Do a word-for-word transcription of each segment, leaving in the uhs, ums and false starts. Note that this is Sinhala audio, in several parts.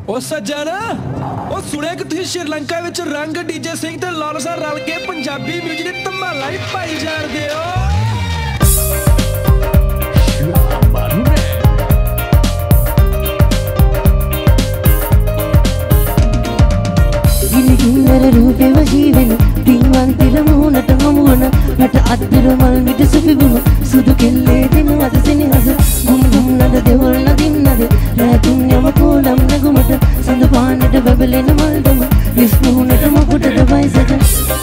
ओ सज्जन ओ सुने कि तुसीं श्रीलंका विच रंग डीजे सिंह ते लालसा रल के पंजाबी म्यूजिक दी धमाला ही पाई जाणदे हो गिनी गिन्नर रूपे वशीवेनु පින්වන්තිල මුහුණට හමුවන මට අද්දර මල් මිට සුපිබුණු සුදු කෙල්ලේ දෙනු අද සෙනෙහස ගුම් ගුම් නද දෙවල් නදින්නද රැතුන් යම කෝලම් නැගුමට සඳ පානට බබලෙන මල්දම විස් මුහුණට මොකටද වයසට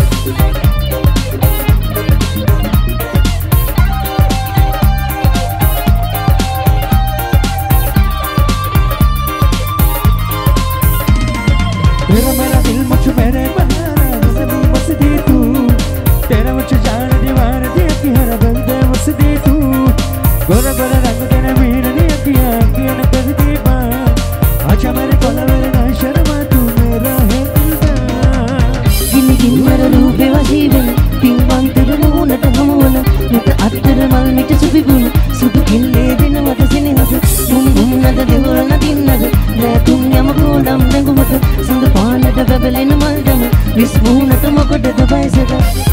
मेरा मेरा दिल मुझ मेरे बनाना ज़मीन मस्ती तू तेरा मुझ जान दीवार दिया कि हर बंदे मस्ती तू गोरा गोरा रंग तेरे मीर दिया किया किया न कर दी बात अच्छा मेरे कोला मेरे ना शर्मा तू मेरा है दिलदार गिनी गिन्नर रूपे वशीवेनु පින්වන්තිල මුහුණට හමුවන මට අද්දර මල් මිට සුපිබුණු සුදු කෙල්ලේ දෙනු අද සෙනෙහස ගුම් ගුම් නද දෙවල් නදින්නද රැතුන් යම කෝලම් නැගුමට සඳ පානට බබලෙන මල්දම විස් මුහුණට මොකටද වයසට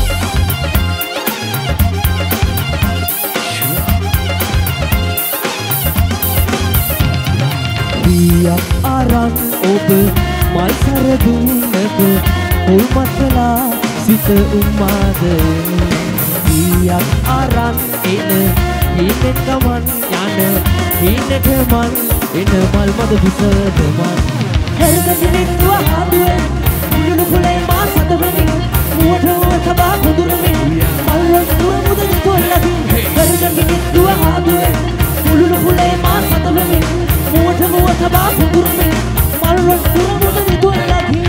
Dia aran ඔබ මල් සරදුන්නක උල් මතලා සිත උම්මාද Dia aran එන හීනෙන් ගමන් යන හීනට මන් එන මල් මද විසද මන් හර්ගදිනෙක් දුවහදුවේ මුළුණු කුලේ මා සතවමින් මුවට තබා කුදුරමින් මල්වස් දුව මුදන තොල්ලකින් හර්ගදිනෙක් දුවහදුවේ මුළුණු කුලේ මා සතවමින් මුවට මුව තබා කුදුරමින් මල්වස් දුව මුදන තොල්ලකින්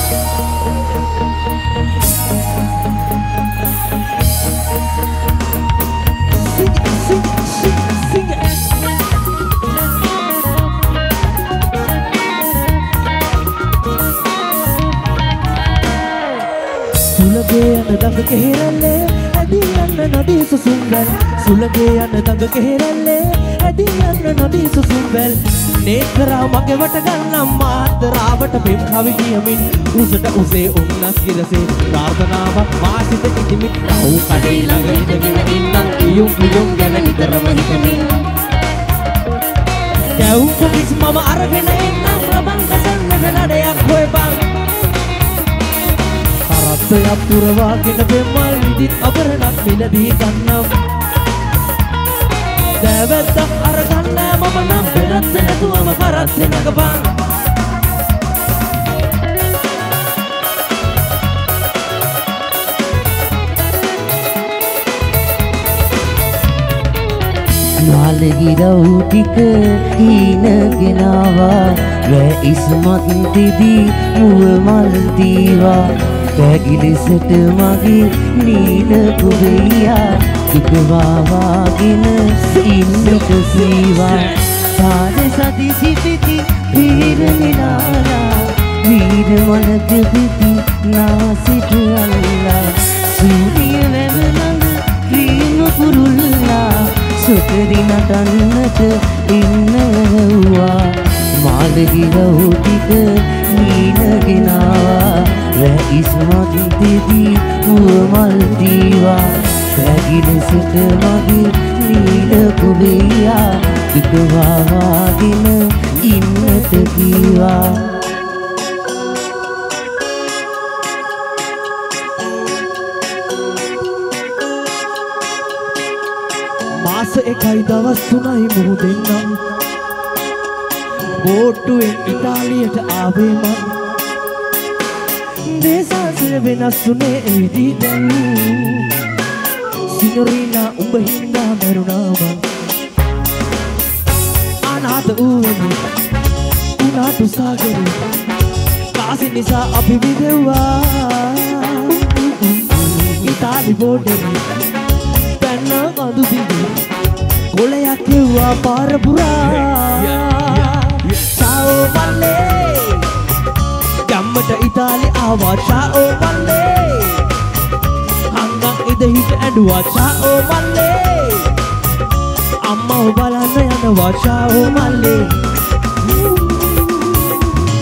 සුලගේ යන දඟ කෙහෙරල්ලේ ඇදී යන්න නදී සුසුම්වැල් සුලගේ යන දඟ කෙහෙරල්ලේ ඇදී යන්න නදී සුසුම්වැල් නේතරා මගේ වට ගන්නම් මාතරාවට පෙම් කවි කියමින් උසට උසේ උන්නස් කිරසේ ප්‍රාර්ථනාවක් වාසිත ඉදිමින් රව් කඩේ ළඟ ඉඳගෙන ඉන්නම් ඉයුම් ඉයුම් ගැන නිතරම හිතමින් කැවුම් පොකිස් මම අරගෙන එන්නම් රබන් ගසන්නට නඩයක් හොයපන් රත්යක් පුරවාගෙන පෙම්මල් විදිත් අබරණක් මිලදී ගන්නම් දැවැත්තක් අරගන්න මම නම් වෙනත් නැතුවම කරත් නගපන් නාලගිරව් ටික හීනගෙනවා වැ ඉස්මත් තිදී මුව මල් දීවා පැගිලිසට මගේ නීල කුබෙයා දුකවාවාගෙන ඉන්නට සීවා සාද සති සිපිති පීරනිලාලා වීර මනක පිති නාසිට අල්ලා සූරිය වැවලඟ ප්‍රීම පුරුල්ලා සුකරි නටන්නට ඉන්න වූවා මාළගිරව් ටික හීනගෙනවා වැ ඉස්මත් තිදී මුව මල් දීවා පැගිලිසට මගේ නීල කුබෙයා දුකවාවාගෙන ඉන්නට කීවා මාස එකයි දවස් තුනයි මුහුදෙන්නම් බෝට්ටුවෙන් ඉතාලියට ආවේ මං දේශාසන වෙනස් වුණේ එවිදී දැන් සිනොරීනා උඹ හින්දා මැරුණා මං අනාථ වූවෙමි උනාට සාගරේ කාසි නිසා අපි විදෙව්වා ඉතාලි බෝඩරේ පැන්න කඳු දිගේ කොලයක් කෙව්වා පාර පුරා සාෝ මල්ලේ ගම්මට ඉතාලි ආවා චාෝ මල්ලේ හංගක් ඉද හිට ඇඩුවා චාෝ මල්ලේ අම්මව බලන්න යනවා චාෝ මල්ලේ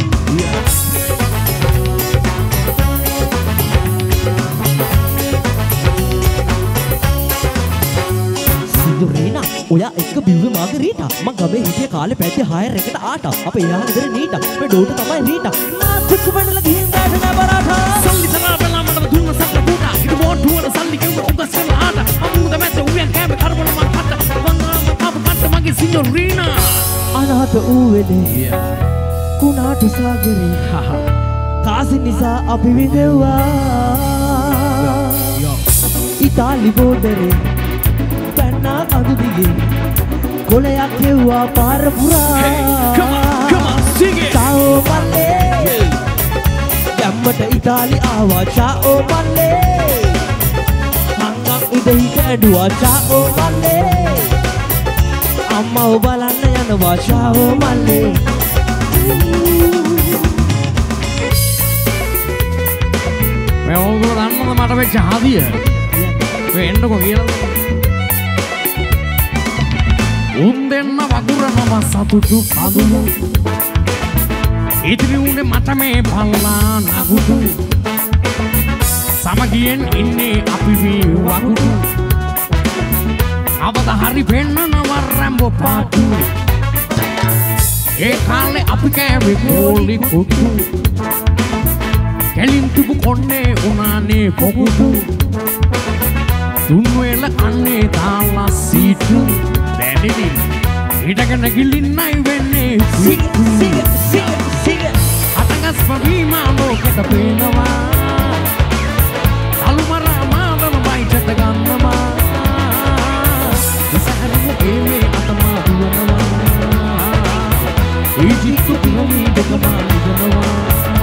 කාලේ පැද්දේ හයර් එකට ආට අපේ යාළුවා ඉදර නීට මේ ඩෝට තමයි නීට නාට්‍යක වෙන්නලා ගිහින් දැට නබරාට සල්ලි තරා වෙලා මට දුන්න සත්‍ය පුතා ඉත බෝට් වල සල්ලි කිව්ව උගස් කරන ආට අමුද මැද උයන් කෑම කරබන මං හට වන්දනාම පාප කට මගේ සිනෝරීනා අනාථ වූ වෙලේ කුණාටු සාගරේ කාසි නිසා අපි විඳෙව්වා ඉතාලි බෝඩරේ පැන්නා කඳු දිගේ කොලයක් හෙව්වා පාර පුරා චාෝ මල්ලේ යම්මට ඉතාලි ආවා චාෝ මල්ලේ මංගක් ඉදහිට ඇඩුවා චාෝ මල්ලේ අම්මව බලන්න යනවා චාෝ මල්ලේ මේ ඕගොල්ලෝ දන්නවද මට වෙච්ච හදිය මේ එන්නකො කියලා උන් දෙන්න වගුරනවා සතුටු පදුමු ඉතිරි උනේ මට මේ පල්ලා නගුතු සමගියෙන් ඉන්නේ අපි මේ වගුතු අවද හරි පෙන්නනවා රැම්බෝ පාටු ඒ කාලේ අපි කෑවේ කෝලි කුතු කෙලින් තුබු කොන්නේ උනානේ පොකුතු තුන් වේල කන්නේ තාලා සීටු දැනෙනි හිටගෙන ගිලින්නයි වෙන්නේ සිග සිග සිග සිග අතගස් පවීමා ලෝකෙට පේනවා අලුමරා මාදම බයිටට ගන්නවා ඉසහරුව ඒමේ අතමා දුවනවා ඊජිප්තු පිරමීඩකමා නිදනවා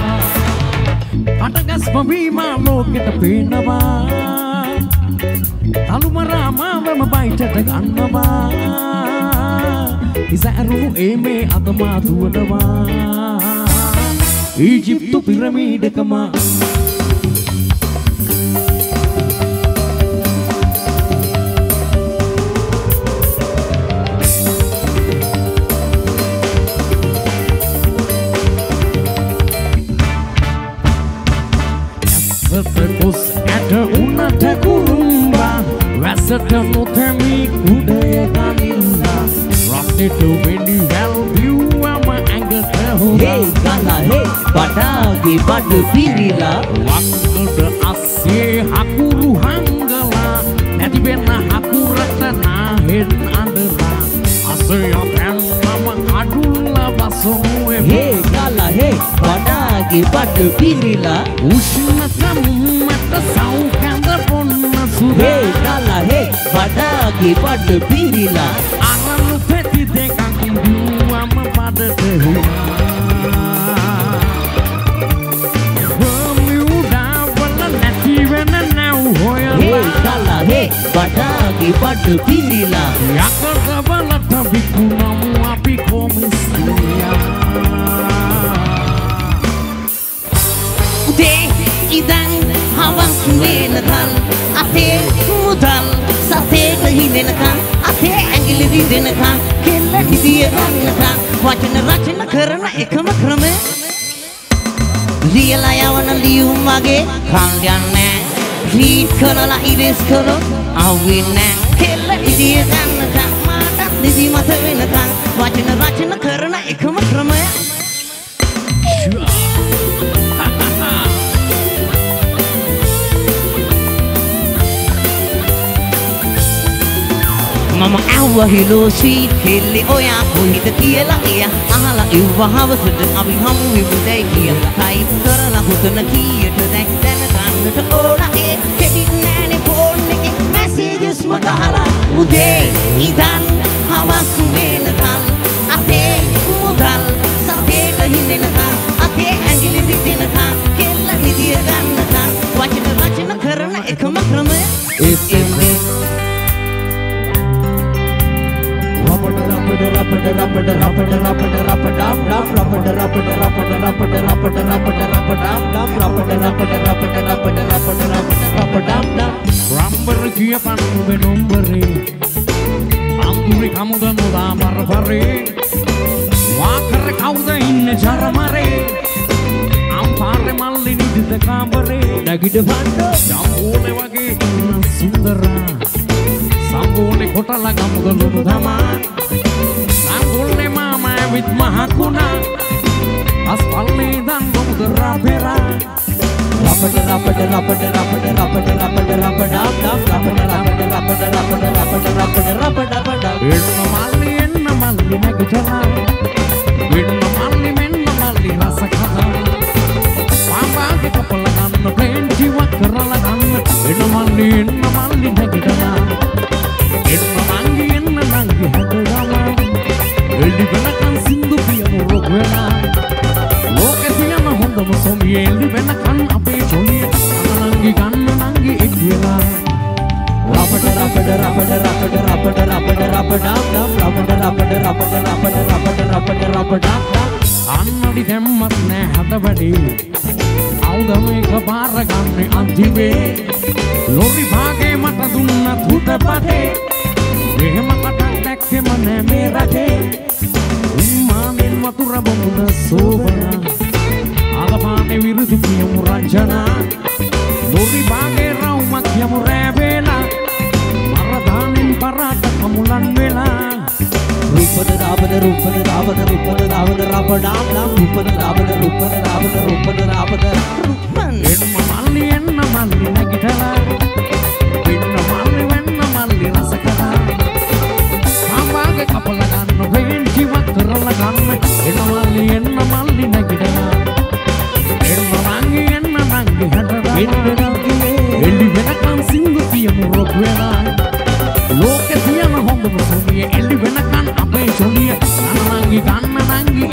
අතගස් පවීමා ලෝකෙට පේනවා අලුමරා මාදම බයිටට ගන්නවා ඉසහරුව ඒමේ අතමා දුවනවා ඊජිප්තු පිරමීඩකමා Pos ඇට උන්නට කුරුම්බා වැසට නොතැමි කුඩය ගනිල්ලා රස්නෙට වෙඩි වැල් බිව්වම ඇඟට හොරා හේ ගලා හේ බඩාගේ බඩ පිරිලා වක්නට අස්සේ හකුරු හංගලා නැති වෙන හකුරට නාහෙන් අඬලා අසය පැන්නම අඩුල්ලා බසමුවේ හේ ගලා හේ බඩාගේ බඩ පිරිලා උෂ්ණතම්මට සෞඛ්‍යන්ද පොන්න සුදා හේ ගලා හේ බඩාගේ බඩ පිරිලා අරලු පෙති දෙකක් දුවම බඩට හිනා වමියුඩා වල නැති වෙන නැව් හොයලා හේ ගලා හේ බඩාගේ බඩ පිරිලා යකඩ වලට විකුණමු අපි කොමිස්සියා උදේ ඉදන් හවස් වෙනකන් අපේ මුදල් සතේට හිනෙනකන් අපේ ඇඟිලි දිදෙනකන් කෙල්ල හිදිය ගන්නකන් වචන රචන කරන එකම ක්‍රමය ලියලා යවන ලියුම් වගේ කන් යන්නේ රීඩ් කරලා ඉරේස් කරොත් අහුවෙන්නේ කෙල්ල හිදිය ගන්නකන් මාටත් නිදි මත වෙනකන් වචන රචන කරන එකම ක්‍රමය මම ඇව්වා හිලෝ ස්වීට් හෙල්ලි ඔයා කොහිද කියලා එයා අහලා ඉව්වා හවසට අපි හමු වෙමු දැයි කියලා ටයිප් කරලා හොතන කීයට දැන් දැනගන්නට ඕන ඒ කෙටින් නෑනේ ෆෝන් එකේ මැසේජස් මට අහලා උදේ ඉදන් හවස් වෙනකන් අපේ මුදල් සතේට හිනෙනකන් අපේ ඇඟිලි දිදෙනකන් කෙල්ල හිදිය ගන්නකන් වචන රචන කරන එකම ක්‍රමය S M S Rapid, rapid, rapid, rapid, rapid, dam, dam, rapid, rapid, rapid, rapid, rapid, rapid, rapid, dam, dam, rapid, rapid, rapid, rapid, rapid, rapid, rapid, dam, dam. රම්බර කිය පන්නුවේ නොම්බරේ අංගුරි කමුද නොදා බරපරේ වාකර කවුද ඉන්නේ ජරමරේ අම්පාරේ මල්ලි නිදිද කාමරේ නැගිට පන්ඩෝ ජම්බෝලේ වගේ ඉන්න සුන්දරා සම්බෝලේ කොටලා ගමුද ලුණු තමා සම්බෝලේ මාම sawit mahakuna aspalnya dan gomudera pera Rapada rapada rapada rapada rapada rapada rapada dam rapada rapada rapada rapada rapada rapada rapada rapada Inna mali inna mali nagitala Inna mali menna mali rasa kata Pamba ke kapalagan plain jiwa keralagan Inna mali inna mali nagitala Inna mali inna nangi hadagama Eli benakan sindu pia murugwela Loke siya na honda musomi eli benakan ape choli Nangi kanna nangi ikwela Rapada rapada rapada rapada rapada rapada rapada dam rapada rapada rapada rapada rapada rapada rapada Annadi demmat ne hadavadi Auda meka bara ganne anjive Lori bhage mata dunna thuta pate Ehema katak dekke mane merate Ummanen matura bomuda sobana Agapane virudu piyamu ranjana Lori bhage rauma kiyamu rebela Maradanin parata kamulan vela Rupada rapada rupada rapada rupada rapada rapada dam rupada rapada rupada rapada rupada rapada Enna malli enna malli nagitala Enna malli enna malli rasakala Amage kapalagan vein jiwa keralagan Enna malli enna malli nagitala Enna nangi enna nangi hadara Enna nangi Eli venakan singu piyamu rogwela Loke siyana honda musomiye Eli venakan ape choliye Nana nangi kanna nangi